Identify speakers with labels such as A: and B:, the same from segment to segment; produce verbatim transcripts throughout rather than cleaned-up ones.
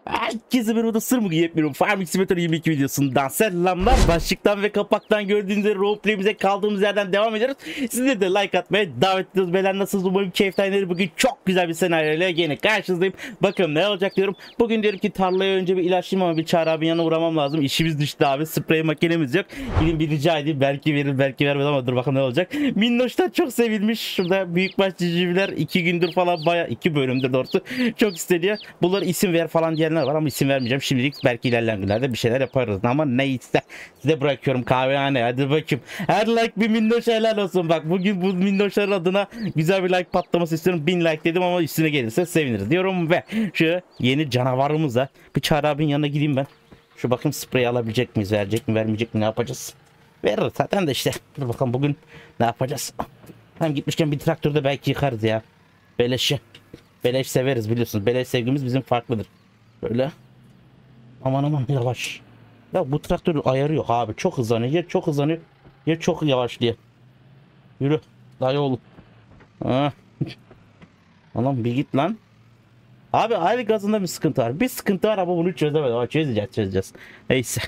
A: Herkese merhaba sır mı yetmiyorum. Farming Simulator yirmi iki videosundan selamlar. Başlıktan ve kapaktan gördüğünüz üzere roleplay'imize kaldığımız yerden devam ediyoruz. Sizleri de like atmaya davet ediyoruz. Beyler nasılsınız? Umarım keyiflenir. Bugün çok güzel bir senaryoyla yine karşınızdayım. Bakalım ne olacak diyorum. Bugün diyorum ki tarlaya önce bir ilaçlayayım ama bir Çağrı abinin yanına uğramam lazım. İşimiz düştü abi. Sprey makinemiz yok. Gidin bir rica edeyim. Belki verir belki vermez ama dur bakalım ne olacak. Minnoşlar çok sevilmiş. Şurada büyükbaş civcivler iki gündür falan baya iki bölümdür doğrusu. Çok isteniyor. Bunları isim ver falan diyenler var ama isim vermeyeceğim. Şimdilik belki ilerleyen günlerde bir şeyler yaparız ama neyse. Size bırakıyorum kahvehane. Hadi bakayım. Her like bir minnoş helal olsun. Bak bugün bu minnoşların adına güzel bir like patlaması istiyorum. Bin like dedim ama üstüne gelirse seviniriz diyorum ve şu yeni canavarımıza bir Çağrı abinin yanına gideyim ben. Şu bakayım spreyi alabilecek miyiz? Verecek mi? Vermeyecek mi? Ne yapacağız? Verir zaten de işte. Dur bakalım bugün ne yapacağız? Hem gitmişken bir traktörde belki yıkarız ya. Beleşi. Beleş severiz biliyorsunuz. Beleş sevgimiz bizim farklıdır. Böyle. Aman aman yavaş. Ya bu traktörün ayarı yok abi. Çok hızlanıyor. Ya çok hızlanıyor. Ya çok yavaş diye. Yürü. Dayı oğlum. Ha. Anam bir git lan. Abi ayrı gazında bir sıkıntı var. Bir sıkıntı var ama bunu çözemedim. Ama çözeceğiz çözeceğiz. Neyse.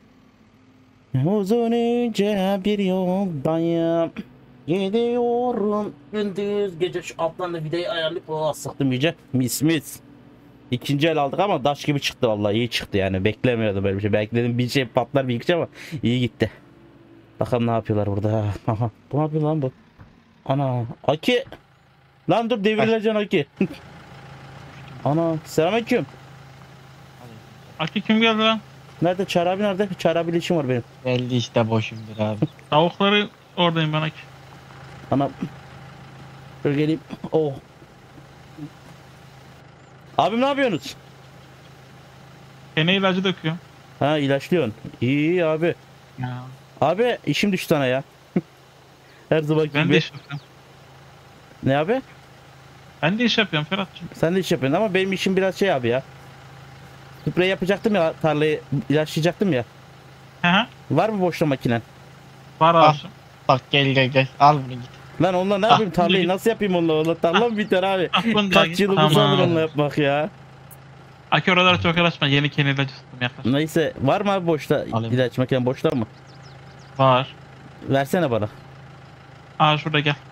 A: Uzun ince bir yoldayım. Gidiyorum gündüz gece. Şu alttan da videoyu ayarlayıp o sıktım iyice. Mis mis. İkinci el aldık ama daş gibi çıktı vallahi iyi çıktı yani beklemiyordum böyle bir şey. Belki dedim bir şey patlar bir iki ama iyi gitti. Bakalım ne yapıyorlar burada. Aha, bu ne yapıyor lan bu? Ana Aki. Lan dur devrileceksin Aki. Ana selamünaleyküm.
B: Aki kim geldi lan?
A: Nerede Çağrı abi nerede? Çağrı abiyle işim var benim.
C: Belli işte boşumdur abi.
B: Tavukları oradayım ben Aki.
A: Ana. Dur geleyim. Oh. Abim ne yapıyorsunuz?
B: Kene ilacı döküyorum.
A: Ha ilaçlıyorsun. İyi, iyi abi.
B: Ya.
A: Abi işim düştü sana ya. Her zaman gibi.
B: Ben de iş yapıyorum.
A: Ne abi?
B: Ben de iş yapıyorum Ferhat'cığım.
A: Sen de iş yapıyorsun ama benim işim biraz şey abi ya. Sprey yapacaktım ya tarlayı ilaçlayacaktım ya.
B: Hı hı.
A: Var mı boşta makinen?
B: Var
C: Ah.
B: abicim.
C: Bak gel gel gel al bunu git.
A: Lan onunla ne
B: Ah,
A: yapayım tarlayı
B: git.
A: nasıl yapayım onunla? Onunla tarla mı biter abi?
B: Ah, bunu da
A: Kaç
B: git.
A: yılımız
B: Tamam.
A: alır onunla yapmak ya.
B: Aki oralara çok uğraşma. Yeni kene ilacı sıktım yaklaş.
A: Neyse var mı abi boşta
C: Alayım.
A: ilaç makinen boşta mı?
B: Var.
A: Versene bana.
B: Aa şurada gel.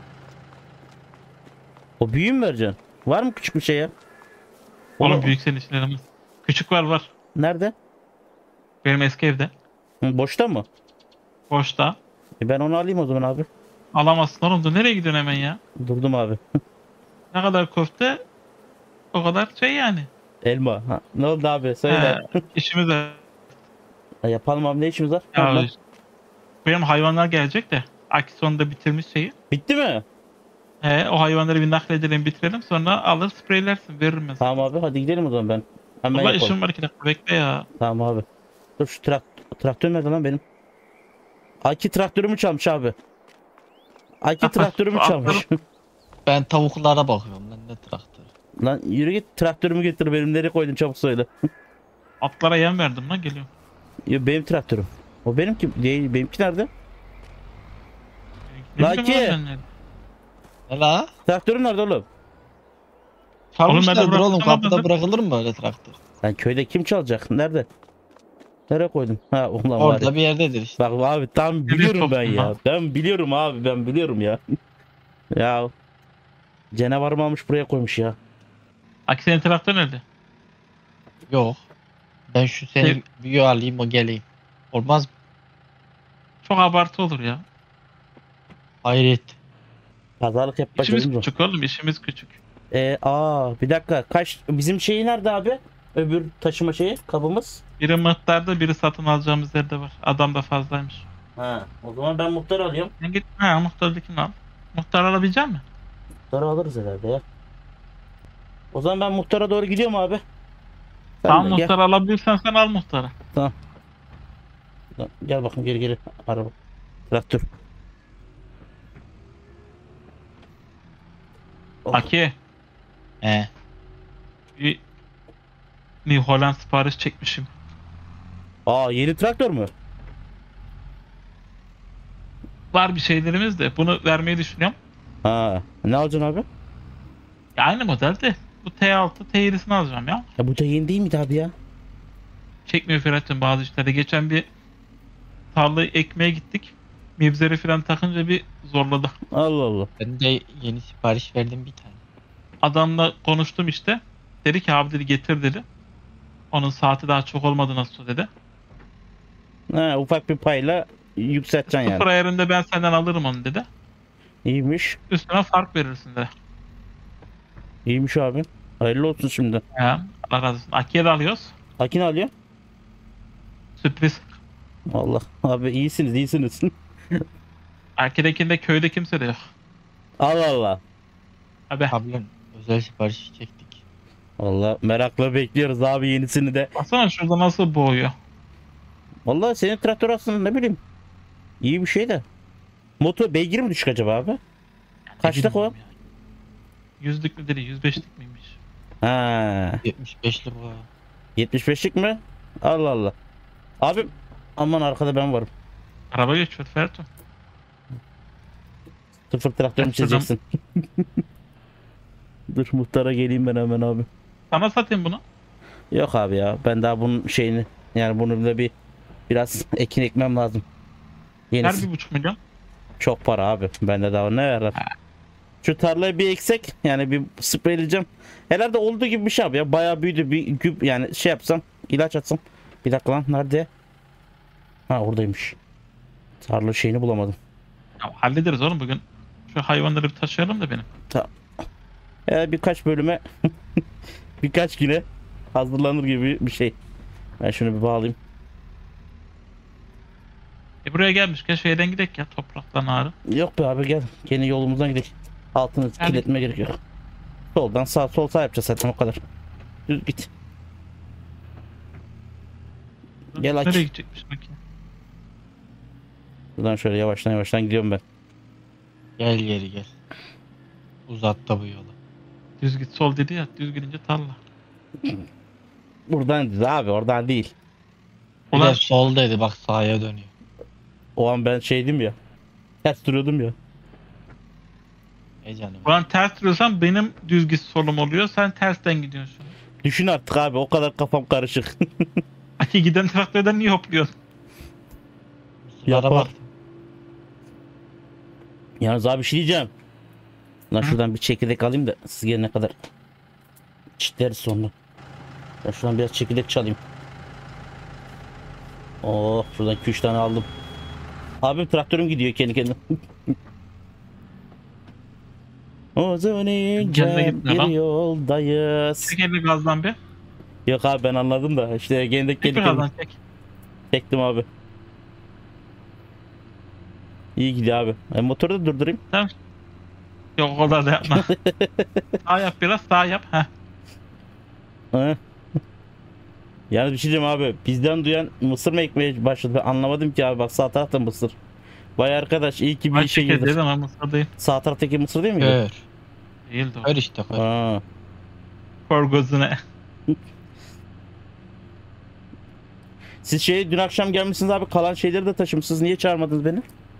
A: O büyüğü mü vereceksin? Var mı küçük bir şey ya?
B: Oğlum
A: Onu-
B: büyük senin işlerimiz. Küçük var var.
A: Nerede?
B: Benim eski evde.
A: Hı, boşta mı?
B: Boşta.
A: E ben onu alayım o zaman abi.
B: Alamazsın oğlum. Dur nereye gidiyorsun hemen ya?
A: Durdum abi.
B: Ne kadar köfte o kadar şey yani.
A: Elma. Ha, ne oldu abi? Söyle.
B: He, işimiz var.
A: Ha, yapalım abi ne işimiz var?
B: Ya,
A: Tamam.
B: benim hayvanlar gelecek de. Aki sonunda bitirmiş şeyi.
A: Bitti mi?
B: He, o hayvanları bir nakledelim bitirelim sonra alır spreylersin veririm ben.
A: Tamam abi hadi gidelim o zaman ben. Hemen
B: Valla
A: yapalım.
B: işim var iki dakika bekle ya.
A: Tamam abi. Dur şu trak traktör nerede lan benim? Aki traktörümü çalmış abi. Aki traktörümü çalmış.
C: Ben tavuklara bakıyorum lan ne traktör.
A: Lan yürü git traktörümü getir benim nereye koydun çabuk söyle.
B: Atlara yem verdim lan geliyorum.
A: Ya benim traktörüm. O benimki değil benimki nerede?
B: Ne
A: Laki.
B: bileyim lan ben nerede?
C: Ne la?
A: Traktörüm nerede oğlum?
C: Çalmışlardır
B: bıraktım
C: oğlum
B: ama
C: kapıda
B: ben-
C: bırakılır mı böyle traktör?
A: Lan köyde kim çalacak? Nerede? Nereye koydun? Ha ulan var
C: Orada
A: ya.
C: bir yerdedir işte.
A: Bak abi tam biliyorum ben
B: soktum
A: ya.
B: lan?
A: Ben biliyorum abi ben biliyorum ya. Ya. Canavarımı almış buraya koymuş ya.
B: Aki senin traktör nerede?
C: Yok. Ben şu seni büyüğü alayım o geleyim. Olmaz mı?
B: Çok abartı olur ya.
C: Hayret.
A: Pazarlık yapmak
B: İşimiz
A: lazım.
B: küçük oğlum işimiz küçük.
A: Ee, aa bir dakika kaç bizim şeyi nerede abi? Öbür taşıma şeyi kabımız.
B: Biri mıhtarda biri satın alacağımız yerde var. Adam da fazlaymış.
A: Ha o zaman ben muhtar alıyorum.
B: Sen git ha muhtardakini al. Muhtar alabilecek misin?
A: Muhtarı alırız herhalde ya. O zaman ben muhtara doğru gidiyorum abi. Sen
B: Tamam
A: de gel.
B: muhtar alabilirsen sen al muhtarı.
A: Gel bakın geri geri araba. Traktör. Oh.
B: Aki
C: He.
B: bir New Holland sipariş çekmişim.
A: Aa yeni traktör mü?
B: Var bir şeylerimiz de bunu vermeyi düşünüyorum.
A: Ha ne alacaksın abi?
B: Ya aynı model de Bu T altı T yedisini alacağım ya.
A: Ya bu da yeni değil miydi abi ya?
B: Çekmiyor Ferhat'cığım bazı işlerde. Geçen bir tarlayı ekmeye gittik. Mibzeri falan takınca bir zorladı.
A: Allah Allah.
C: Ben de yeni sipariş verdim bir tane.
B: Adamla konuştum işte. Dedi ki abi dedi getir dedi. Onun saati daha çok olmadı nasıl dedi.
A: Ha, ufak bir payla yükselteceksin
B: Sıfır
A: yani.
B: ayarında ben senden alırım onu dedi.
A: İyiymiş.
B: Üstüne fark verirsin dedi.
A: İyiymiş abi. Hayırlı olsun şimdi.
B: Ya Allah razı olsun. Akiye de alıyoruz.
A: Akin alıyor.
B: Sürpriz.
A: Allah abi iyisiniz iyisiniz.
B: Aki'dekinde köyde kimse de yok.
A: Allah Allah.
B: Abi
C: Ablam özel sipariş çektik.
A: Allah merakla bekliyoruz abi yenisini de.
B: baksana şurada nasıl boğuyor.
A: Vallahi senin traktör aslında ne bileyim. İyi bir şey de. Motor beygir mi düşük acaba abi? Kaçta o?
B: Yüzlük mü dedi, yüz beşlik miymiş?
A: Ha,
C: yetmiş beşlik o.
A: yetmiş beşlik mi? Allah Allah. Abi aman arkada ben varım.
B: Araba geçiyor Ferhat'ım.
A: Sıfır traktör mü
B: Kaçırdım.
A: çizeceksin? Dur muhtara geleyim ben hemen abi.
B: Sana satayım bunu.
A: Yok abi ya ben daha bunun şeyini yani bunu da bir biraz ekin ekmem lazım.
B: Her
A: Yenisi
B: bir buçuk milyon.
A: çok para abi. Bende daha ne yarar? Şu tarlayı bir eksek yani bir spreyleyeceğim. Herhalde olduğu gibi bir şey abi ya. Bayağı büyüdü bir güp yani şey yapsam ilaç atsam. Bir dakika lan nerede? Ha oradaymış. Tarla şeyini bulamadım.
B: Ya, hallederiz oğlum bugün. Şu hayvanları bir taşıyalım da benim.
A: Ya birkaç bölüme birkaç güne hazırlanır gibi bir şey. Ben şunu bir bağlayayım.
B: E buraya gelmişken şeyden gidelim ya topraktan ağrı.
A: Yok be abi gel. Yeni yolumuzdan gidelim. Altını
B: Yani-
A: kirletme gerek yok. Soldan sağ sol sağ yapacağız zaten o kadar. Düz git. Gel aç.
B: Nereye gidecekmiş makine?
A: Buradan şöyle yavaştan yavaştan gidiyorum ben.
C: Gel geri gel. Uzat da bu yolu.
B: Düz git sol dedi ya, düz gidince tarla.
A: Buradan düz abi oradan değil.
C: Bir
B: Ulan
C: de sol dedi bak sağa dönüyor.
A: O an ben şeydim ya. Ters duruyordum ya.
C: E canım.
B: ulan ters duruyorsan benim düz git solum oluyor, sen tersten gidiyorsun.
A: Düşün artık abi o kadar kafam karışık.
B: Aki giden traktörden niye hopluyorsun?
C: Mısırlara
A: Yapar.
C: bak.
A: Yalnız abi bir şey diyeceğim. Lan
B: Hı?
A: şuradan bir çekirdek alayım da siz gelene kadar çitleriz sonra. Ben şuradan biraz çekirdek çalayım. Oh şuradan iki üç tane aldım. Abim traktörüm gidiyor kendi kendine. O zaman
B: Kendine
A: ince
B: gitme
A: bir
B: lan.
A: yoldayız.
B: Çek elini gazdan bir.
A: Yok abi ben anladım da işte kendi
B: Çek
A: kendi
B: bir
A: kendine
B: gazdan çek.
A: çektim abi. İyi gidiyor abi. E, motoru da durdurayım.
B: Tamam. Yok o kadar da yapma. Sağ yap biraz, sağ yap. Heh.
A: Hı. Yani bir şey diyeceğim abi. Bizden duyan mısır mı ekmeye başladı? Ben anlamadım ki abi. Bak sağ tarafta mısır. Vay arkadaş iyi ki bir
B: Ay
A: işe
B: çek
A: girdik.
B: dedim ama mısır değil.
A: Sağ taraftaki mısır değil mi?
C: Kör.
B: Değildi o.
C: Kör işte kör.
A: Aa.
B: Kor gözüne.
A: Siz şey dün akşam gelmişsiniz abi. Kalan şeyleri de taşımışsınız. Niye çağırmadınız beni?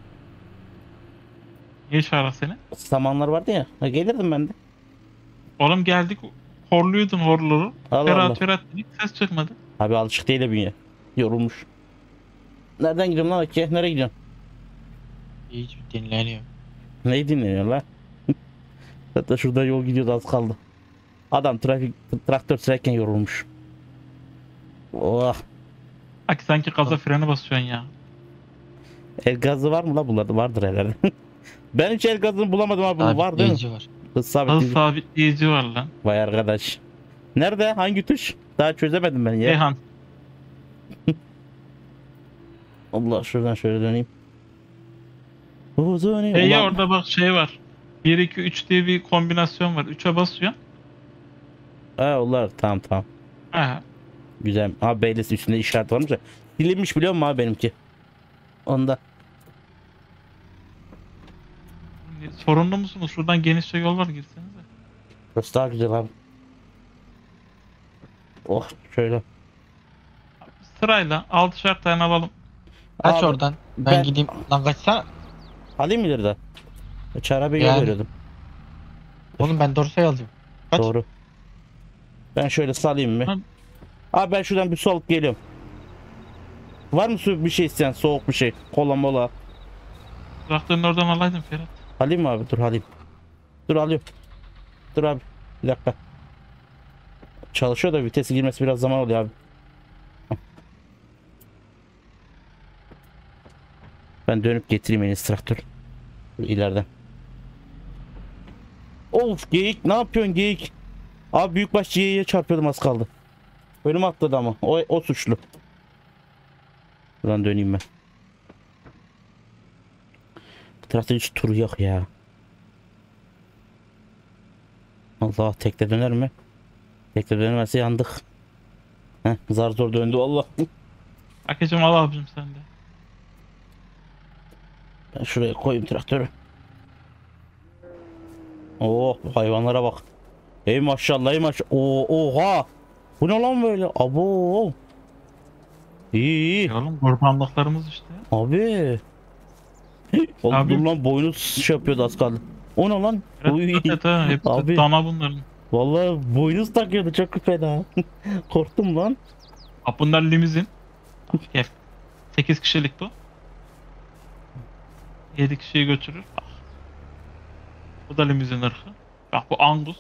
B: Niye çağırar seni?
A: Samanlar vardı ya. Ha, gelirdim ben de.
B: Oğlum geldik, horluyordun horları.
A: Allah Allah.
B: Ferhat Ferhat dedik, ses çıkmadı.
A: Abi alışık değil de bünye. Yorulmuş. Nereden gidiyorum lan Aki? Nereye gidiyorsun?
C: Hiç dinleniyor.
A: Neyi dinleniyorsun lan? Hatta şurada yol gidiyordu az kaldı. Adam trafik traktör sürerken yorulmuş. Oh.
B: Aki sanki gaza freni basıyorsun ya.
A: El gazı var mı la bunlarda? Vardır herhalde. Ben hiç el gazını bulamadım abi. Bunun var değil mi?
C: Sabitleyici var.
A: Hız
B: Hız
A: sabitleyici.
B: sabitleyici var lan.
A: Vay arkadaş. Nerede? Hangi tuş? Daha çözemedim ben ya.
B: Reyhan.
A: Allah şuradan şöyle döneyim. Uzun
B: Hey ya
A: Ulan-
B: orada bak şey var. bir iki üç diye bir kombinasyon var. üçe basıyorsun.
A: Ha onlar tamam tamam.
B: Ha.
A: Güzel. Abi Beylis üstünde işaret varmış da. Silinmiş biliyor musun abi benimki? Onda.
B: Sorunlu musunuz? Şuradan genişçe yol var, girsenize.
A: Burası daha güzel abi. Oh şöyle.
B: Sırayla altışar tane alalım.
C: Kaç
A: Abi,
C: oradan. Ben,
A: ben-
C: gideyim. Lan kaçsana.
A: Alayım mı ileride? Çare bir yol
C: Yani.
A: veriyordum.
C: Oğlum ben Dorsa'yı alacağım. Kaç?
A: Doğru. Ben şöyle salayım mı?
B: Tamam.
A: Abi ben şuradan bir su alıp geliyorum. Var mı su bir şey isteyen, soğuk bir şey? Kola mola.
B: Traktörün oradan alaydın Ferhat.
A: Alayım mı abi? Dur alayım. Dur alıyorum. Dur abi. Bir dakika. Çalışıyor da vitesi girmesi biraz zaman oluyor abi. Ben dönüp getireyim en iyisi traktör. İleriden. Of geyik ne yapıyorsun geyik? Abi büyükbaş geyiğe çarpıyordum az kaldı. Önüme atladı ama. O, o suçlu. Buradan döneyim ben. Bu tarafta hiç tur yok ya. Allah tekte döner mi? Tekte dönemezse yandık. Heh, zar zor döndü Allah.
B: Akıcım al abicim sen de.
A: Ben şuraya koyayım traktörü. Oh hayvanlara bak. Ey maşallah ey maşallah. Oo, oha. Bu ne lan böyle? Abo. İyi iyi.
B: Ya oğlum kurbanlıklarımız işte.
A: Abi. Oğlum
B: Abi.
A: dur lan boynu şey yapıyordu az kaldı. O ne lan? Uy.
B: Evet, evet, evet. Hepsi
A: Abi.
B: dana bunların.
A: Vallahi boynuz takıyordu çok fena. Korktum lan.
B: Bak bunlar limuzin. Bak, gel. sekiz kişilik bu. yedi kişiyi götürür. Bak. Bu da limuzin ırkı. Bak bu Angus.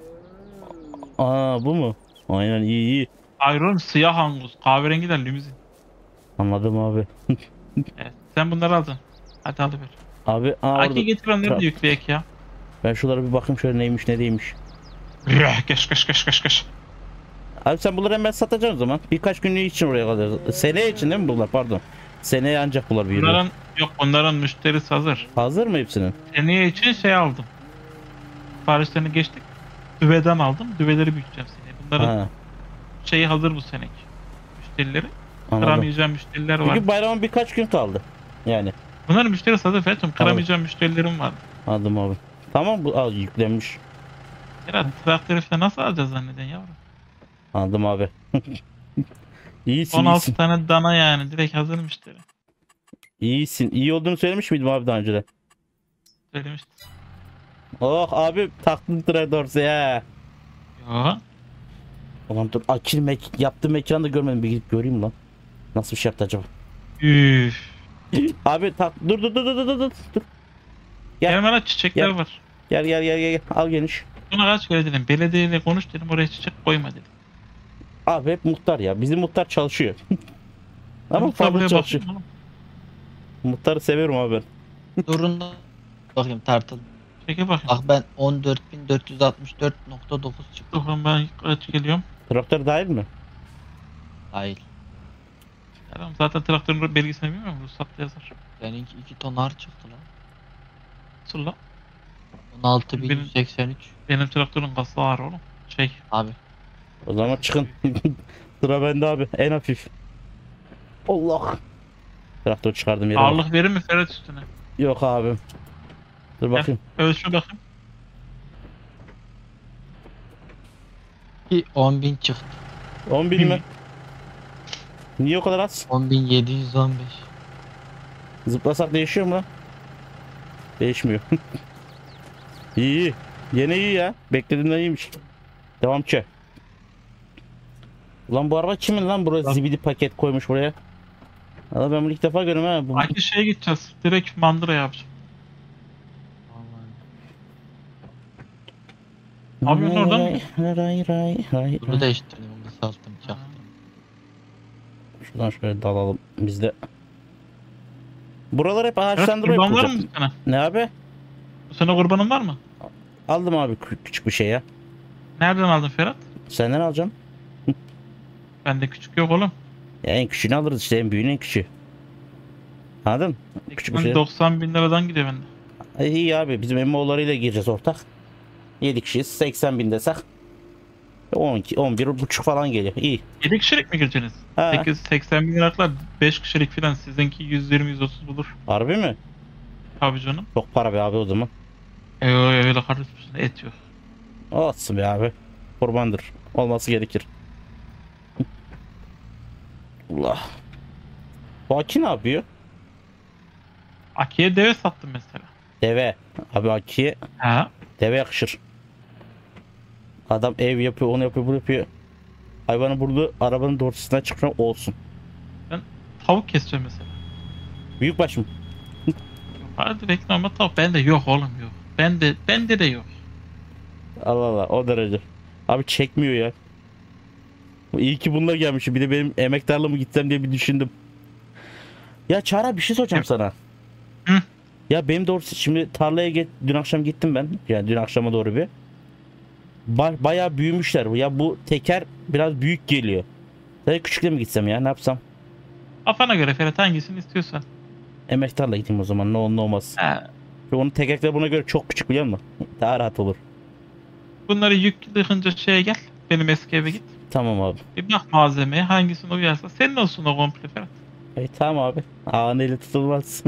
A: Aa bu mu? Aynen iyi iyi.
B: Hayır oğlum siyah Angus. Kahverengi de limuzin.
A: Anladım abi.
B: Evet. Sen bunları aldın. Hadi alıver.
A: Abi aa orada.
B: Aki getir onları
A: Tra-
B: da yükleyek ya.
A: Ben şuralara bir bakayım şöyle neymiş ne değilmiş.
B: Yah, Geç geç geç geç geç.
A: Abi sen bunları hemen satacaksın o zaman. Birkaç günlüğü için oraya kalıyoruz. Seneye için değil mi bunlar pardon. Seneye ancak bunlar büyüyor.
B: Bunların yok bunların müşterisi hazır.
A: Hazır mı hepsinin?
B: Seneye için şey aldım. Siparişlerini geçtik. Düveden aldım. Düveleri büyüteceğim seneye. Bunların
A: Ha,
B: şeyi hazır bu seneki. Müşterileri.
A: anladım.
B: Kıramayacağım müşteriler var.
A: Çünkü bayrama birkaç gün kaldı. Yani
B: Bunların müşterisi hazır Fethum. Kıramayacağım müşterilerim var.
A: anladım abi. Tamam bu al yüklenmiş.
B: Ya traktörü falan nasıl alacağız zanneden yavrum?
A: Anladım abi. İyisin
B: on altı
A: iyisin.
B: tane dana yani. Direkt hazır müşteri.
A: İyisin. İyi olduğunu söylemiş miydim abi daha önceden?
B: Söylemiştim.
A: Oh abi taktın traktörse ya.
B: Yo.
A: Ulan dur akil mek yaptığı mekanı da görmedim bir gidip göreyim lan. Nasıl bir şey yaptı acaba?
B: Üf.
A: Abi tak dur dur dur dur dur dur. dur. Gel.
B: Gel bana çiçekler
A: Gel.
B: var.
A: Gel gel gel gel gel. Al geniş.
B: Buna kaç kere dedim. Belediyeyle konuş dedim. Oraya çiçek koyma dedim.
A: Abi hep muhtar ya. Bizim muhtar çalışıyor. Ama
B: Ben
A: fazla
B: buraya
A: çalışıyor.
B: bakıyorum oğlum.
A: Muhtarı severim abi ben.
C: Durun da bakayım tartıl.
B: Çekil bakayım.
C: Bak ben on dört bin dört yüz altmış dört nokta dokuz çıktı.
B: Bakın ben kaç geliyorum.
A: Traktör dahil mi?
C: Dahil.
B: Adam zaten traktörün belgesini bilmiyor musun? Ruhsatta yazar.
C: Seninki iki ton ağır çıktı lan.
B: Nasıl lan?
C: on altı bin yüz seksen üç.
B: Benim traktörün kası ağır oğlum. Şey.
C: Abi
A: O zaman çıkın. Sıra bende abi. En hafif. Allah. Traktör çıkardım yere. bak.
B: Ağırlık verir mi Ferhat üstüne?
A: Yok abi. Dur bakayım.
B: Ölçme bakayım.
C: ki on bin çıktı.
A: on bin mi? Niye o kadar az?
C: on bin yedi yüz on beş.
A: Zıplasak değişiyor mu lan? Değişmiyor. İyi iyi. Yine iyi ya. Beklediğimden iyiymiş. Devam ki. Ulan bu araba kimin lan? Buraya
B: Lan.
A: zibidi paket koymuş buraya. Valla ben bunu ilk defa görüyorum ha. Bu...
B: Aki şeye gideceğiz. Direkt mandıra yapacağım. Abi onun oradan mı?
A: Ray ray ray ray.
C: Bunu değiştirdim. Bunu sattım çaktım.
A: Şuradan şöyle dalalım biz de. Buralar hep
B: Evet,
A: ağaçlandırma
B: kurban var
A: yapılacak.
B: mı sana?
A: Ne abi?
B: Bu sene kurbanın var mı?
A: Aldım abi kü- küçük bir şey ya.
B: Nereden aldın Ferhat?
A: Senden alacağım.
B: Bende küçük yok oğlum.
A: Ya en küçüğünü alırız işte en büyüğünü en küçüğü. Anladın? Küçük bir şey.
B: doksan bin liradan gidiyor bende.
A: Ay, İyi abi bizim emmoğullarıyla gireceğiz ortak. yedi kişiyiz seksen bin desek. on iki on bir buçuk falan geliyor. İyi.
B: yedi kişilik mi gireceksiniz?
A: Ha.
B: sekiz seksen bin liralıklar beş kişilik filan sizinki yüz yirmi yüz otuz bulur.
A: Harbi mi?
B: Tabii canım.
A: Çok para be abi o zaman.
B: E öyle kardeşim et yok.
A: Olsun be abi. Kurbandır. Olması gerekir. Allah. Bu Aki ne yapıyor?
B: Aki'ye deve sattım mesela.
A: Deve. Abi Aki'ye
B: Ha?
A: deve yakışır. Adam ev yapıyor, onu yapıyor, bunu yapıyor. Hayvanı burada arabanın doğrultusuna çıkıyor olsun.
B: Tavuk keseceğim mesela.
A: Büyükbaş mı?
B: Hadi bekle ama tavuk. Bende yok oğlum yok. Bende, bende de yok.
A: Allah Allah, o derece. Abi çekmiyor ya. İyi ki bunlar gelmiş. Bir de benim emektarla mı gitsem diye bir düşündüm. Ya Çağrı, bir şey soracağım
B: Hı.
A: sana.
B: Hı.
A: Ya benim doğrusu şimdi tarlaya git, dün akşam gittim ben. Yani dün akşama doğru bir. Ba- bayağı büyümüşler. Ya bu teker biraz büyük geliyor. Daha küçükle mi gitsem ya, ne yapsam?
B: Kafana göre Ferhat, hangisini istiyorsan.
A: Emektarla gideyim o zaman, ne olur ne olmaz.
B: He.
A: Ve onun tekerleri buna göre çok küçük, biliyor musun? Daha rahat olur.
B: Bunları yük yıkınca şeye gel. Benim eski eve git.
A: Tamam abi.
B: Bir bak malzemeye, hangisine uyarsa. Senin olsun o komple Ferhat.
A: E, tamam abi. Ağın eli tutulmaz.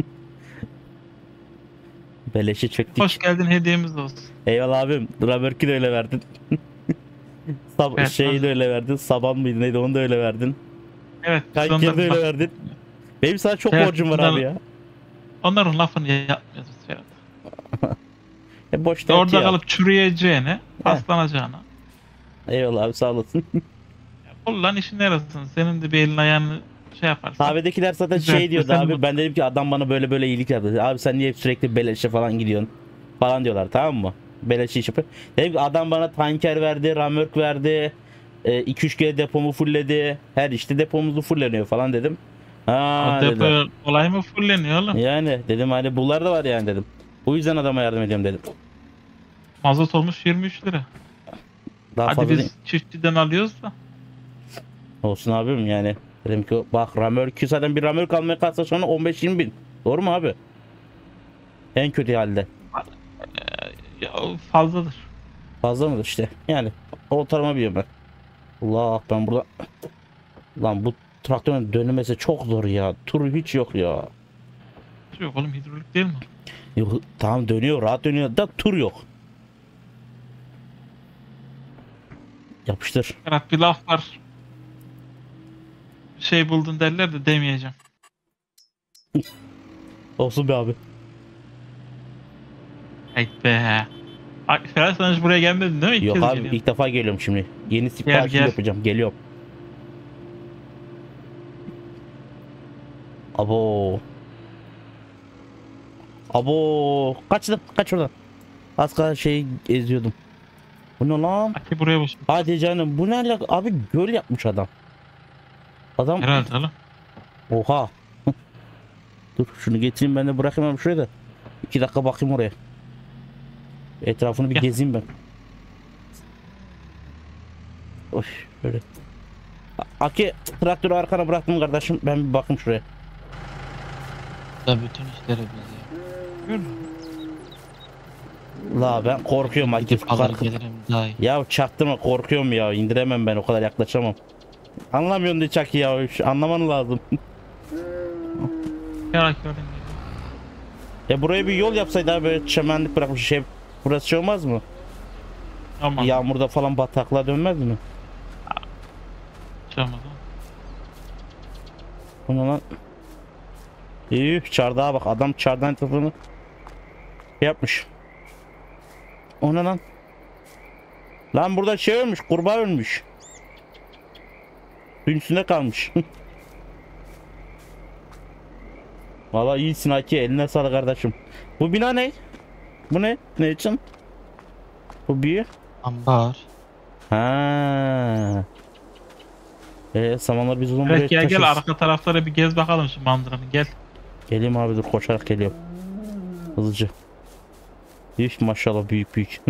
A: Beleşe çöktük.
B: Hoş geldin, hediyemiz olsun.
A: Eyvallah abim. Dramörkü de öyle verdin. Sab
B: Evet,
A: şeyi
B: hazır.
A: de öyle verdin. Saban mıydı neydi, onu da öyle verdin.
B: Evet. biz
A: Kaykeri de
B: onların,
A: öyle
B: laf-
A: verdin. Benim sana çok
B: Evet,
A: borcum var
B: bunlar-
A: abi ya.
B: onların lafını yapmıyoruz biz Ferhat.
A: E boş dert
B: Orada
A: ya.
B: kalıp çürüyeceğine, paslanacağına.
A: Eyvallah abi, sağ olasın.
B: Ulan işin yarasın. Senin de bir elin ayağını şey yaparsan.
A: Kahvedekiler zaten
B: Güzel,
A: şey diyordu
B: sen
A: abi.
B: bak.
A: Ben dedim ki adam bana böyle böyle iyilik yaptı. Abi sen niye hep sürekli beleşe falan gidiyorsun? Falan diyorlar, tamam mı? Beleşe iş yapıyor. Dedim ki adam bana tanker verdi, ramörk verdi. iki üç kere depomu fullledi. Her işte depomuzu fulleniyor falan dedim. Ha
B: O depo
A: dediler.
B: kolay mı fulleniyor oğlum?
A: Yani dedim hani bunlar da var yani dedim. Bu yüzden adama yardım ediyorum dedim.
B: Mazot olmuş yirmi üç lira.
A: Daha
B: Hadi
A: fazla
B: biz
A: değil.
B: çiftçiden alıyoruz da.
A: Olsun abim yani. Dedim ki bak ramörkü zaten bir ramörk almaya kalksa sonra on beş yirmi bin. Doğru mu abi? En kötü halde.
B: Ya fazladır.
A: Fazla mıdır işte? Yani ortalama biliyorum ben. Allah, ben burada lan bu traktörün dönmesi çok zor ya. Turu hiç yok ya.
B: Yok oğlum, hidrolik değil mi?
A: Yok, tamam dönüyor, rahat dönüyor da tur yok. Yapıştır.
B: Ferhat, bir laf var. Bir şey buldun derler de demeyeceğim.
A: Olsun be abi.
B: Hayt be. Ay, Ferhat, sen hiç buraya gelmedin değil mi? İlk
A: Yok
B: kez
A: abi,
B: geliyorsun.
A: ilk defa geliyorum şimdi. Yeni sipariş
B: gel.
A: yapacağım. Geliyorum. Abo. Abo. Kaç lan? Kaç oradan. Az kadar şey eziyordum. Bu ne lan?
B: Hadi buraya boş.
A: Hadi canım, bu ne alaka? Abi göl yapmış adam. Adam
B: Herhalde oğlum.
A: oha. Dur şunu getireyim, ben de bırakayım şuraya da. İki dakika bakayım oraya. Etrafını bir
B: Gel.
A: gezeyim ben. Oy böyle. A- Aki, traktörü arkana bıraktım kardeşim. Ben bir bakayım şuraya.
C: Da bütün işleri biz ya.
B: Gördün mü?
A: La ben korkuyorum Aki.
C: Gidip alır
A: Korku-
C: gelirim daha iyi.
A: Ya çaktırma, korkuyorum ya. İndiremem ben, o kadar yaklaşamam. Anlamıyorsun diye Çaki ya. Şu anlaman lazım.
B: Merak gördün.
A: Ya buraya bir yol yapsaydı abi, böyle çemenlik bırakmış şey. Burası şey olmaz mı?
B: Aman.
A: Yağmurda falan bataklığa dönmez mi?
B: Çalmadı.
A: Bu ne lan? Üf, çardağa bak, adam çardağın etrafını şey yapmış. O ne lan? Lan burada şey ölmüş, kurbağa ölmüş. Suyun üstünde kalmış. Vallahi iyisin Haki, eline sağlık kardeşim. Bu bina ne? Bu ne? Ne için? Bu büyü.
C: Ambar.
A: Ha. Eee samanlar biz uzun buraya
B: Evet, gel gel
A: taşırız.
B: arka taraflara bir gez bakalım şu mandıranı, gel.
A: Geleyim abi, dur koşarak geliyorum. Hızlıca. Üf, maşallah büyük büyük.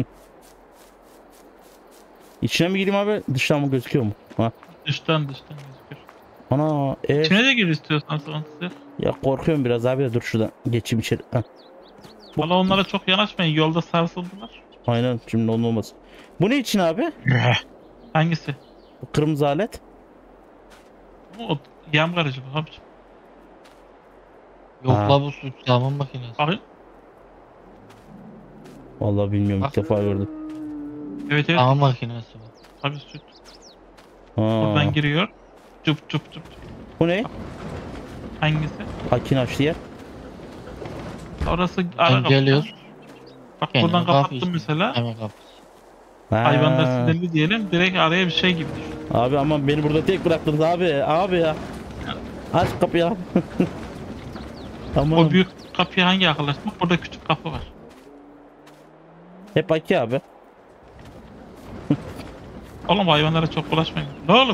A: İçine mi gireyim abi? Dıştan mı gözüküyor mu? Ha.
B: Dıştan dıştan gözüküyor.
A: Ana e
B: İçine de gir istiyorsan sıkıntısı.
A: ya korkuyorum biraz abi de, dur şuradan geçeyim içeri. Ha.
B: Valla onlara çok yanaşmayın, yolda sarsıldılar.
A: Aynen, şimdi onun olmaz. Bu ne için abi?
B: Hangisi?
A: Bu kırmızı alet.
B: O yağmur aracı bu abicim.
C: Yok
A: Ha.
C: la bu su damın makinesi.
B: Bakın.
A: Vallahi bilmiyorum, ilk
C: Bak.
A: defa gördüm.
B: Evet evet.
C: Damın makinesi bu.
B: Tabii süt.
A: Ha.
B: Oradan giriyor. Cıp cıp cıp.
A: Bu ne?
B: Hangisi?
A: Hakin açtı yer.
B: Orası ara kapı.
C: geliyor.
B: Bak
C: Kendine
B: buradan
C: kapı
B: kapattım
C: işte.
B: mesela.
C: Hemen kapısı.
A: Ha.
B: Hayvanlar sinirli diyelim. Direkt araya bir şey gibi düşün.
A: Abi aman beni burada tek bıraktınız abi. Abi ya. Aç kapıyı abi. Aman.
B: O büyük kapıya hangi yaklaşmak? Burada küçük kapı var.
A: Hep aki abi.
B: Oğlum hayvanlara çok bulaşmayın. Ne oğlum?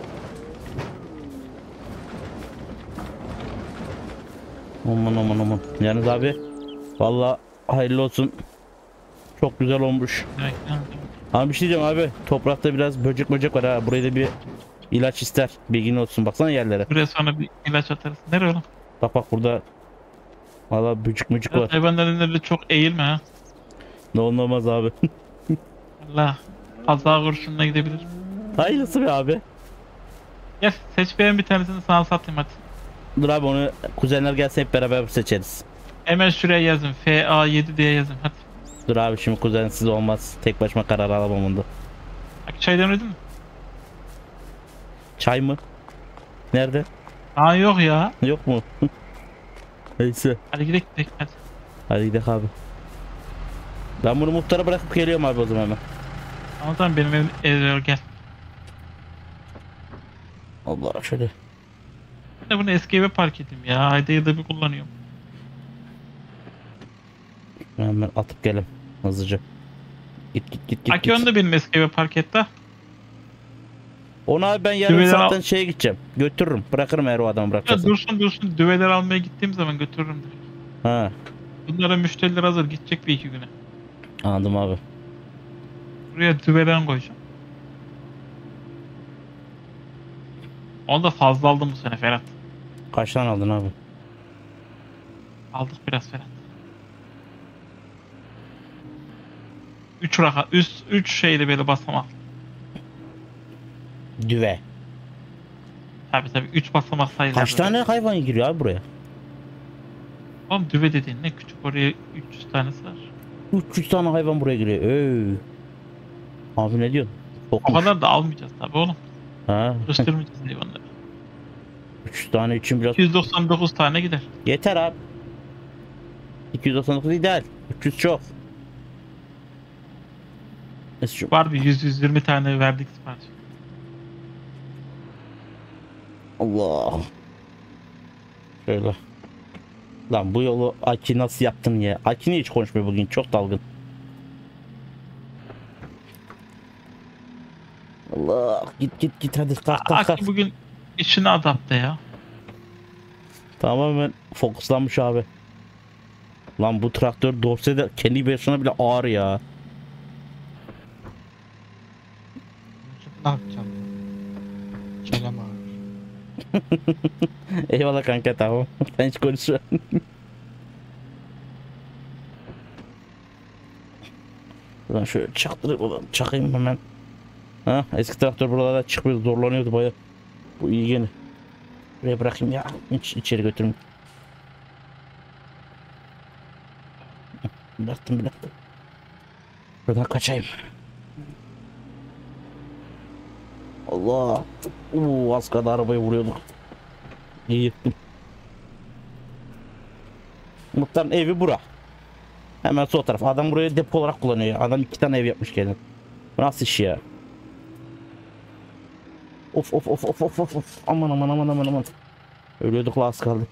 A: Aman aman aman. Yalnız abi. Vallahi hayırlı olsun. Çok güzel olmuş.
B: Direkt, yani.
A: Abi bir şey diyeceğim abi. Toprakta biraz böcek böcek var ha. Buraya da bir ilaç ister. Bilgin olsun. Baksana yerlere.
B: Buraya sonra bir ilaç atarız. Nereye oğlum?
A: Bak bak burada. Valla böcek böcek var.
B: Hayvanların önünde çok eğilme ha.
A: Ne olmaz abi.
B: Allah. Kaza kurşununa gidebilir.
A: Hayırlısı be abi.
B: Gel seç beğen bir tanesini sana satayım hadi.
A: Dur abi onu kuzenler gelse hep beraber seçeriz.
B: Hemen şuraya yazın. F A yedi diye yazın hadi.
A: Dur abi şimdi kuzensiz olmaz. Tek başıma karar alamam bunda.
B: Bak çay demledin mi?
A: Çay mı? Nerede?
B: Aa yok ya.
A: Yok mu? Neyse.
B: Hadi gidelim gidelim hadi.
A: Hadi gidelim abi. Ben bunu muhtara bırakıp geliyorum abi o zaman hemen.
B: Ama tamam benim evim evde gel.
A: Allah şöyle.
B: Ben de bunu eski eve park edeyim ya. Ayda yılda bir kullanıyorum.
A: Hemen atıp gelim hızlıca. Git git git git.
B: Aki
A: git.
B: onu da benim eski eve park et de.
A: Onu abi ben yarın
B: Düveler
A: zaten
B: al-
A: şeye gideceğim. Götürürüm. Bırakırım eğer o adamı
B: Ya
A: bırakacaksa.
B: dursun dursun düveler almaya gittiğim zaman götürürüm direkt.
A: Ha,
B: Bunlara müşteriler hazır gidecek bir iki güne.
A: anladım abi.
B: Buraya düvelen koyacağım. Onu da fazla aldım bu sene Ferhat.
A: Kaç tane aldın abi?
B: Aldık biraz Ferhat. üç raka üst üç şeyli böyle basamak.
A: Düve.
B: Tabi tabi üç basamak sayılar.
A: Kaç tane hayvan giriyor abi buraya?
B: Oğlum düve dediğin ne küçük oraya üç yüz tanesi var.
A: üç yüz tane hayvan buraya giriyor. Öy. Abi ne diyorsun?
B: O
A: Çokmuş.
B: kadar da almayacağız tabi oğlum.
A: Ha.
B: Kıstırmayacağız hayvanları.
A: üç yüz tane için biraz
B: iki yüz doksan dokuz tane gider.
A: yeter abi. iki yüz doksan dokuz ideal. üç yüz çok. Neyse şu-
B: Var bir yüz yüz yirmi tane verdik sipariş.
A: Allah. Şöyle. Lan bu yolu Aki nasıl yaptın ya? Aki niye hiç konuşmuyor bugün? Çok dalgın. Allah. Git git git hadi kalk kalk kalk.
B: Aki bugün işine adapte ya.
A: Tamamen fokuslanmış abi. Lan bu traktör dorsede kendi başına bile ağır ya.
C: Ne yapacağım? Çenem ağrıyor.
A: Eyvallah kanka tamam. Ben hiç konuşuyorum. Lan şöyle çaktırıp ulan çakayım hemen. Ha eski traktör buralarda çıkmıyor zorlanıyordu baya. Bu iyi gene. Buraya bırakayım ya. Hiç içeri götürüm. Bıraktım bıraktım. Buradan kaçayım. Allah. Uuu az kadar arabayı vuruyorduk. İyi yettim. Muhtarın evi bura. Hemen sol taraf. Adam burayı depo olarak kullanıyor ya. Adam iki tane ev yapmış kendine. Bu nasıl iş ya? Of of of of of of of. Aman aman aman aman aman. Ölüyorduk la az kaldı.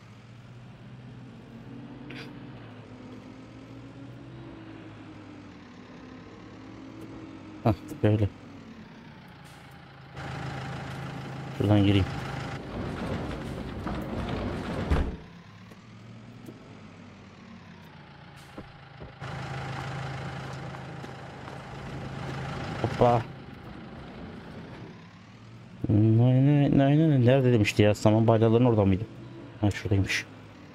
A: Hah böyle. Şuradan gireyim. Hoppa. Aynen aynen nerede demişti ya? Saman balyaların orada mıydı? Ha şuradaymış.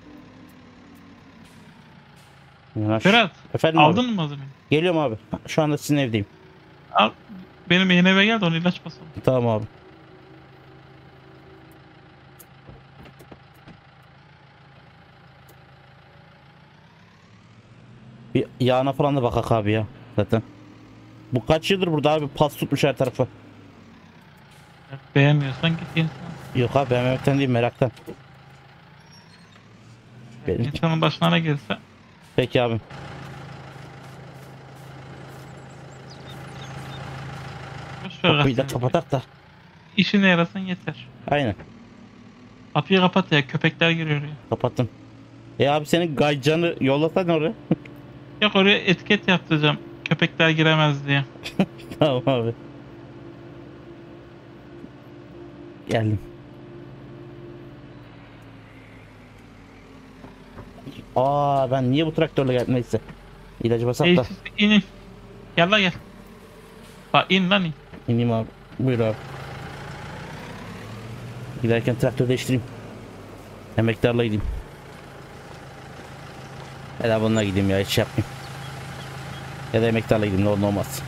A: Ya, şu-
B: Ferhat
A: Efendim abi.
B: aldın mı malzemeyi?
A: Geliyorum abi. Şu anda sizin evdeyim.
B: Al. Benim yeni eve gel de onu ilaç basalım.
A: Tamam abi. Bir yağına falan da bakak abi ya zaten. Bu kaç yıldır burada abi pas tutmuş her tarafa.
B: Beğenmiyorsan git yenisini.
A: Yok abi beğenmemekten değil meraktan. Benim.
B: İnsanın başına ne gelirse.
A: Peki abi.
B: Boş ver
A: Kapıyı da
B: gazeteni.
A: kapatak da.
B: İşine yarasın yeter.
A: Aynen.
B: Kapıyı kapat ya, köpekler giriyor ya.
A: Kapattım. E abi senin gaycanı yollasan oraya.
B: Yok, oraya etiket yaptıracağım. Köpekler giremez diye.
A: Tamam abi. Geldim. Aa ben niye bu traktörle geldim neyse. İlacı basak da.
B: Eğitim inin. Gel la gel. Bak in lan in.
A: İneyim abi. Buyur abi. Giderken traktör değiştireyim. Emektarla gideyim. Ya da bununla gideyim ya hiç şey yapmayayım. Ya da emektarla gideyim ne olur ne olmaz.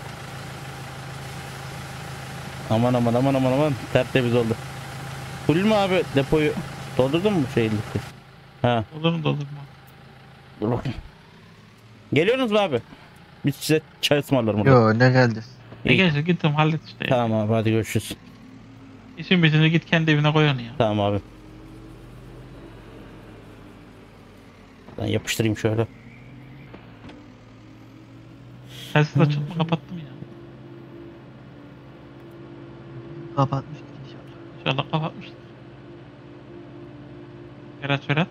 A: Aman aman aman aman aman tertemiz oldu. Full mü abi depoyu doldurdun mu şeyi? Ha
B: Olur mu da olur mu?
A: dur bakayım. Geliyorsunuz mu abi? Biz size çay ısmarlarım orada.
C: Yo ne geldi?
B: E
A: İyi.
B: gel gittim hallet işte. Ya.
A: Tamam abi hadi görüşürüz.
B: İşin bitince git kendi evine koy onu ya.
A: Tamam abi. Ben yapıştırayım şöyle.
B: Telsiz açık mı kapattım ya.
C: Kapatmıştık inşallah.
B: İnşallah kapatmıştır. Ferhat Ferhat.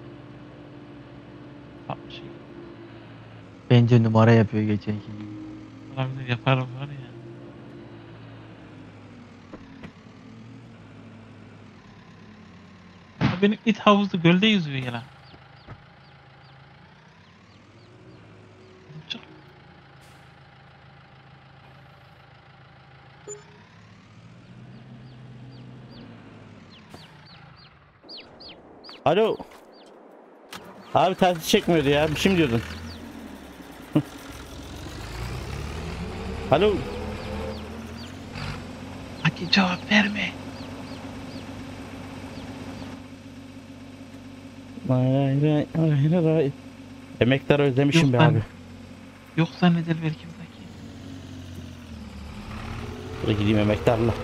B: Kapatmış.
C: Bence numara yapıyor geçenki gibi.
B: Olabilir, yapar var ya. Ya benim it havuzu gölde yüzüyor ya lan. Çık.
A: Alo. Abi telsiz çekmiyordu ya. Bir şey mi diyordun? Alo.
B: Hadi cevap verme.
A: Vay vay vay vay vay. Emektar özlemişim
B: Yok
A: be
B: ben-
A: abi.
B: Yok zanneder belki belki.
A: Dur gideyim emektarla.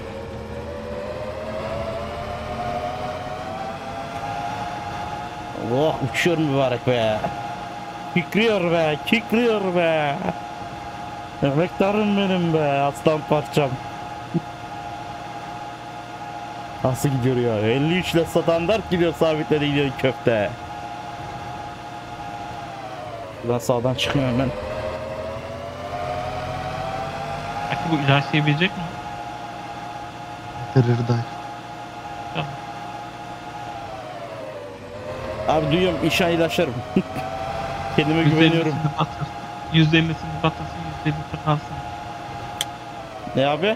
A: Oh uçuyor mübarek be. Kikriyor be, kikriyor be. Emektarım benim be, aslan parçam. Nasıl gidiyor ya? elli üç ile standart gidiyor, sabitlere gidiyor köfte. Buradan sağdan çıkıyorum hemen.
B: Belki bu ilaçlayı bilecek mi?
C: Tırır da.
B: Tamam.
A: Abi duyuyorum inşa ilaçlarım. Kendime güveniyorum.
B: yüzde ellisini batır. yüzde ellisini batırsın, yüzde ellisi kalsın.
A: Ne abi?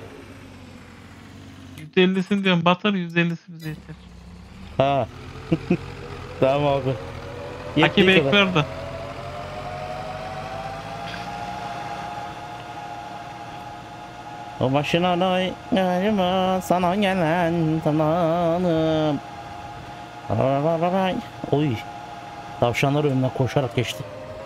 B: yüzde ellisini diyorum batır, yüzde ellisi bize yeter.
A: Ha. Tamam abi.
B: Haki
A: Yettiği kadar.
B: bekler de.
A: O başına da galiba sana gelen zamanım. Araray. Oy. Tavşanlar önüne koşarak geçti.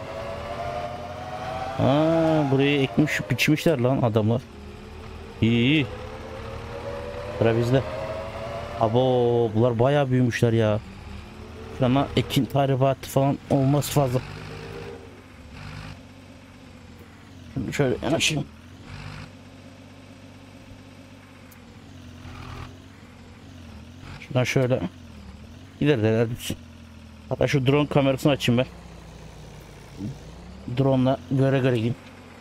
A: Aa, burayı ekmiş biçmişler lan adamlar. İyi iyi. Sıra bizde. Abo bunlar bayağı büyümüşler ya. Şuna ekin tahribatı falan olmaz fazla. Şimdi şöyle yanaşayım. Şuradan şöyle gider de hatta şu drone kamerasını açayım ben. Drone'la göre göre gideyim.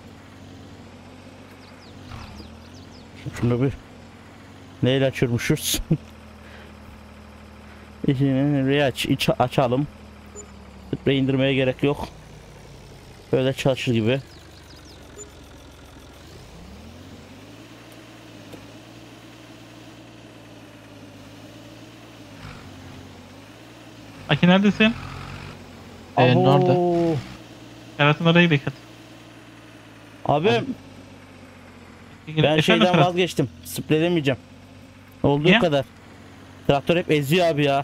A: Şunu bir neyle açıyormuşuz? İçini aç, iç, açalım. Sprey indirmeye gerek yok. Böyle çalışır gibi.
B: Haki neredesin?
C: Ee,
A: Abo.
C: orada.
B: Ferhat'ın orayı beklet.
A: Abim ben
B: Efendim
A: şeyden
B: Ferhat?
A: vazgeçtim. Spreylemeyeceğim. Olduğu
B: Niye?
A: kadar. Traktör hep eziyor abi ya.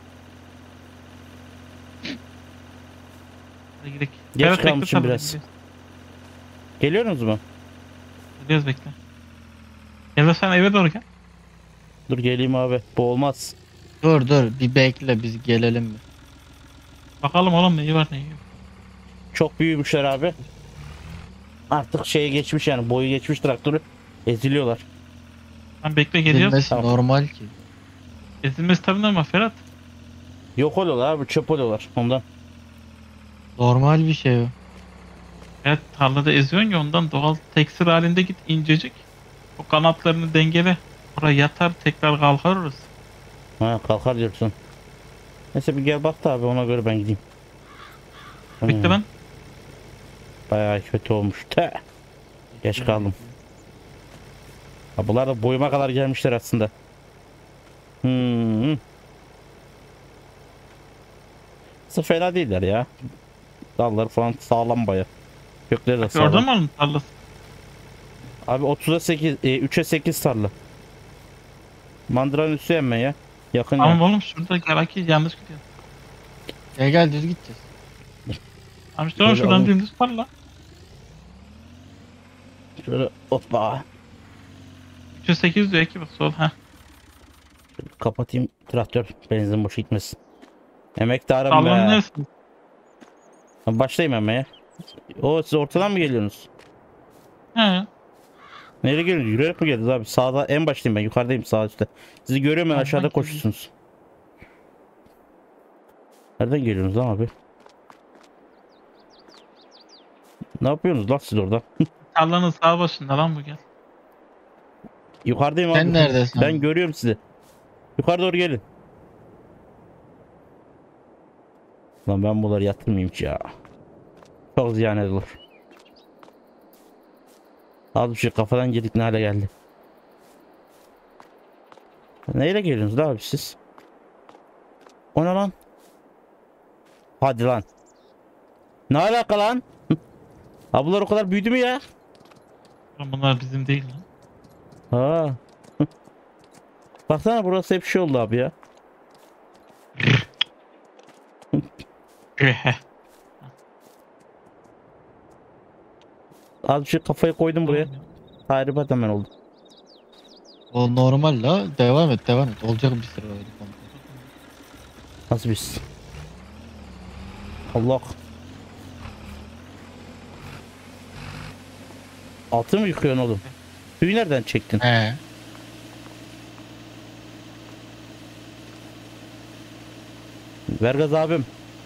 B: Hadi gidelim.
A: Geç
B: Ferhat bekle
A: kalmışım
B: tabii,
A: biraz.
B: gidiyoruz.
A: Geliyorsunuz mu?
B: Gidiyoruz bekle. Ya da sen eve doğru gel.
A: Dur geleyim abi. Bu olmaz.
C: Dur dur bir bekle biz gelelim mi?
B: Bakalım oğlum neyi var neyi yok.
A: Çok büyümüşler abi. artık şeye geçmiş yani boyu geçmiş traktörü eziliyorlar.
B: Lan bekle geliyoruz.
C: Ezilmesi
A: Tamam.
C: normal ki.
B: Ezilmesi tabii normal Ferhat.
A: Yok oluyorlar abi, çöp oluyorlar ondan.
C: Normal bir şey o.
B: Evet, tarlada eziyorsun ya, ondan doğal teksir halinde git incecik. O kanatlarını dengele. Oraya yatar, tekrar kalkar orası.
A: Ha, kalkar diyorsun. Neyse bir gel bak da abi, ona göre ben gideyim.
B: Bekle
A: Hmm,
B: ben.
A: Bayağı kötü olmuş. Te. Geç kaldım. Ha, bunlar da boyuma kadar gelmişler aslında. Hmm. Aslında fena değiller ya. Dalları falan sağlam baya. Kökleri de
B: Orada
A: sağlam.
B: mı onun tarlası?
A: Abi otuza sekiz, e, üçe sekiz tarla. Mandıranın üstü emme ya. Yakın ya.
B: Ama oğlum şurada Galaki yanlış gidiyor.
C: Gel gel düz gideceğiz.
B: Ama işte oğlum
A: Böyle
B: şuradan
A: alayım.
B: dümdüz tarla.
A: Şöyle hoppa.
B: üçe sekiz diyor ki bak sol. Heh.
A: Kapatayım, traktör benzin boş gitmesin. Emektarım
B: Tarlanın
A: be.
B: neresi?
A: Başlayayım emmeye. O, siz ortadan mı geliyorsunuz?
B: He.
A: Nereye geliyorsunuz? Yürüyerek mi geldiniz abi? Sağda en baştayım ben. Yukarıdayım, sağ üstte. Sizi görüyorum ben,
B: Nereden
A: aşağıda
B: geliyor?
A: koşuyorsunuz. Nereden geliyorsunuz lan abi? Ne yapıyorsunuz lan siz orada?
B: Tarlanın sağ başında lan bu, gel.
A: Yukarıdayım abi.
C: Sen neredesin?
A: Ben görüyorum sizi. Yukarı doğru gelin. Lan ben bunları yatırmayayım ki ya. Çok ziyan edilir. Az bir şey kafadan yedik, ne hale geldi. Neyle geliyorsunuz abi siz? O ne lan? Hadi lan. Ne alaka lan? Ablalar o kadar büyüdü mü ya?
B: Oğlum bunlar bizim değil lan.
A: Ha. Baksana, burası hep şey oldu abi ya. Az bir şey kafayı koydum buraya. Tahribat hemen oldu.
C: O normal la. Devam et devam et. Olacak bir sıra öyle.
A: Nasıl biz? Allah. Altı mı yıkıyorsun oğlum? Suyu nereden çektin?
C: He.
A: Ver gaz abim.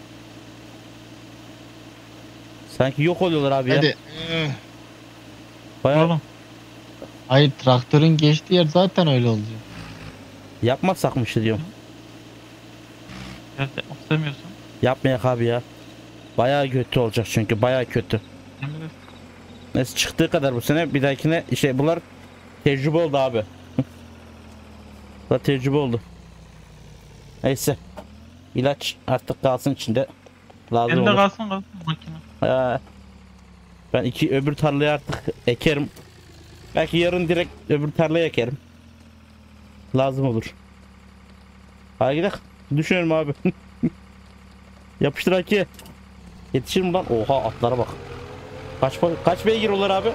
A: Sanki yok oluyorlar abi ya.
C: Hadi.
A: Bayağı
B: Oğlum
C: Hayır traktörün geçtiği yer zaten öyle olacak.
A: yapmazsak diyorum.
B: gel de istemiyorsan.
A: Yapmayak abi ya. Bayağı kötü olacak çünkü, bayağı kötü.
B: Emre,
A: Neyse, çıktığı kadar bu sene, bir dahakine işte bunlar tecrübe oldu abi. Bu tecrübe oldu. Neyse. İlaç artık kalsın içinde. Lazım
B: elinde
A: olur.
B: kalsın kalsın makine.
A: Ee, ben iki öbür tarlayı artık ekerim. Belki yarın direkt öbür tarlaya ekerim. Lazım olur. Hadi gidelim. Düşünüyorum abi. Yapıştır Aki. Yetişir mi lan? Oha, atlara bak. Kaç kaç beygir olur abi?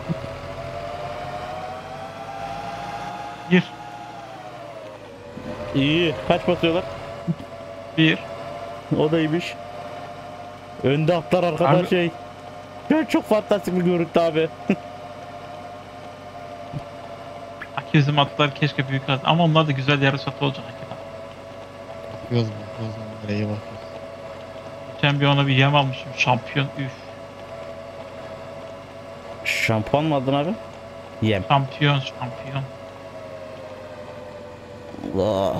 B: Gir.
A: İyi. Kaç basıyorlar?
B: Bir.
A: O da iyiymiş. Önde atlar, arkada
B: Abi-
A: şey. Ya çok fantastik bir görüntü abi.
B: Akizm atlar keşke büyük az. Ama onlar da güzel yarış atı olacak hakikaten.
C: Bakıyoruz bakıyoruz. Nereye bakıyoruz.
B: Geçen bir ona bir yem almışım. Şampiyon üf.
A: Şampuan mı aldın abi? Yem.
B: Şampiyon şampiyon.
A: Allah.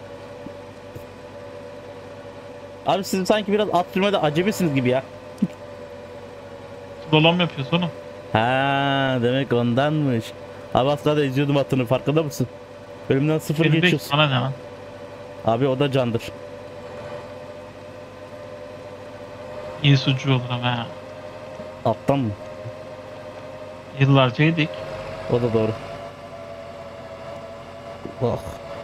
A: Abi siz sanki biraz at sürmede acemisiniz gibi ya.
B: Dolam yapıyoruz oğlum.
A: Ha, demek ondanmış. Abi aslında da izliyordum atını, farkında mısın? Bölümden sıfır
B: Benim de
A: geçiyorsun.
B: sana ne lan?
A: Abi o da candır.
B: İyi sucu olur ama ha.
A: Alttan mı?
B: Yıllarca yedik.
A: O da doğru. Oh.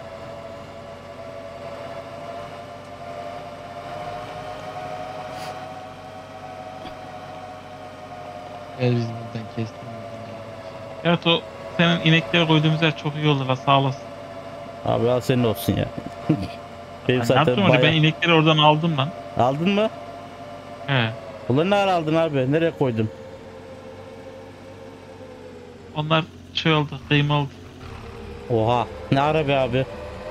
C: Gel biz buradan kestim.
B: Evet, o senin inekleri koyduğumuz yer çok iyi olur la, sağ olasın.
A: Abi al, senin olsun ya. Benim
B: Ben ne
A: zaten
B: yaptım öyle, ben
A: bayağı...
B: inekleri oradan aldım lan.
A: Aldın mı?
B: He.
A: Bunları nereye aldın abi? Nereye koydun?
B: Onlar şey oldu, kıyma oldu.
A: Oha. Ne ara be abi.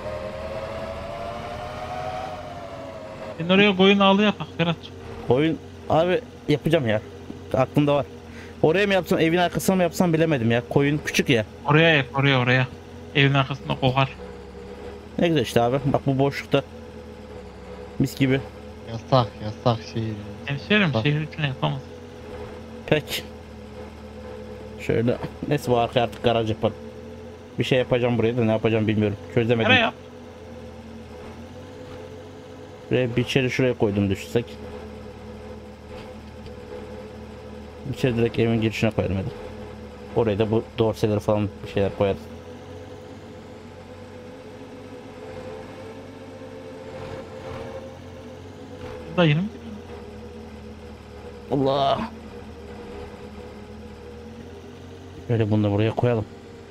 B: Ben oraya koyun ağlı yapak Ferhat.
A: Oyun abi yapacağım ya. Aklımda var. Oraya mı yapsam, evin arkasına mı yapsam bilemedim ya. Koyun küçük ya.
B: Oraya yap, oraya oraya. Evin arkasında kokar.
A: Ne güzel işte abi. Bak bu boşlukta. Mis gibi.
C: Yasak yasak şey.
B: Hemşerim
C: Bak.
B: şehir içine yapamaz.
A: Pek. Şöyle. Neyse bu arkaya artık garaj yaparım. Bir şey yapacağım buraya da ne yapacağım bilmiyorum. Çözemedim.
B: Nereye yap?
A: Buraya bir içeri şuraya koydum düşünsek. İçeri direkt evin girişine koyalım hadi. Oraya da bu dorseleri falan bir şeyler koyarız.
B: Dayının.
A: Allah. Böyle bunu da buraya koyalım.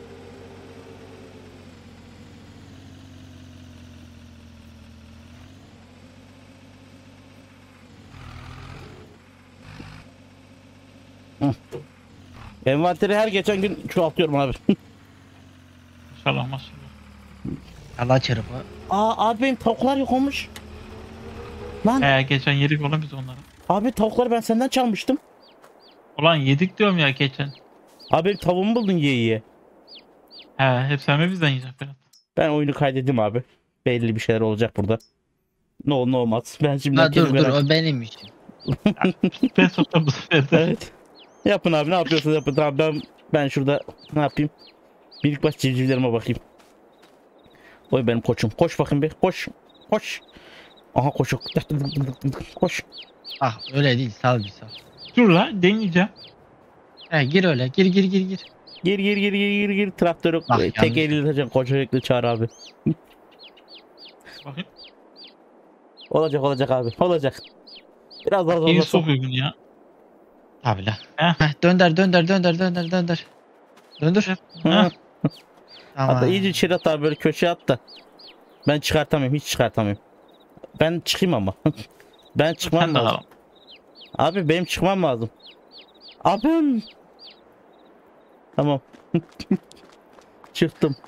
A: Hı. Envanteri her geçen gün çoğaltıyorum abi.
B: Maşallah maşallah.
C: Allah çırpı.
A: Aa abi benim tavuklar yok olmuş. Lan
B: He geçen yedik oğlum biz onları.
A: abi tavukları ben senden çalmıştım.
B: Ulan yedik diyorum ya geçen.
A: Abi benim tavuğumu buldun ye ye.
B: He hep sen mi bizden yiyeceksin Ferhat?
A: Ben oyunu kaydettim abi. Belli bir şeyler olacak burada. Ne olur ne olmaz. Ben şimdi
C: Ha dur dur o benim işim.
B: Ben soktum bu sefer de.
A: Evet. Yapın abi ne yapıyorsanız yapın. Tamam ben ben şurada ne yapayım? Bir baş civcivlerime bakayım. Oy benim koçum. Koş bakayım bir. Koş. Koş. Aha koş. Koş.
C: Ah öyle değil sal bir sal.
B: Dur lan deneyeceğim.
C: He gir öyle gir gir gir gir.
A: Gir gir gir gir gir gir. Traktörü
C: Bak,
A: tek
C: yanlış.
A: eliyle taşıyan koca yüklü çağır abi.
B: Bakayım.
A: Olacak olacak abi. Olacak. Biraz daha
B: İyi
A: zorlasın.
B: sokuyor bunu ya.
C: Abi la.
B: Heh.
C: Heh, dönder dönder dönder dönder dönder. Döndür.
A: Hı.
C: Tamam.
A: Hatta iyice içeri at abi böyle köşeye at da. Ben çıkartamıyorum. Hiç çıkartamıyorum. Ben çıkayım ama. Ben çıkmam
B: Sen de
A: lazım.
B: alalım.
A: Abi benim çıkmam lazım. Abim. Tamam. Çıktım.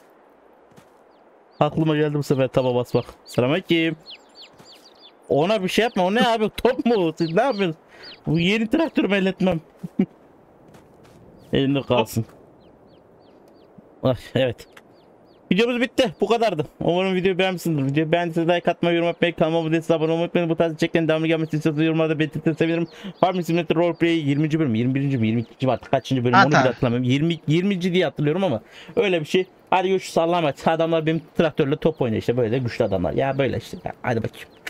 A: Aklıma geldi bu sefer taba basmak. Selamünaleyküm. Ona bir şey yapma. O ne abi? Top mu? Siz ne yapıyorsunuz? Bu yeni traktörümü elletmem. Elimde kalsın. Ay, evet. Videomuz bitti. Bu kadardı. Umarım videoyu beğenmişsinizdir. Videoyu beğendiyseniz like atmayı, yorum yapmayı, kanalıma abone olmayı, abone olmayı unutmayın. Bu tarz içeriklerin devamlı gelmesini istiyorsanız yorumlarda belirtirseniz sevinirim. Farming Simulator Roleplay yirminci bölüm, yirmi birinci mi, yirmi ikinci mi artık kaçıncı bölüm onu bile
C: Ata.
A: hatırlamıyorum. yirmi, yirminci diye hatırlıyorum ama öyle bir şey. Hadi görüşürüz. Allah'a emanet. Adamlar benim traktörle top oynuyor işte böyle güçlü adamlar. Ya böyle işte. Hadi bakayım.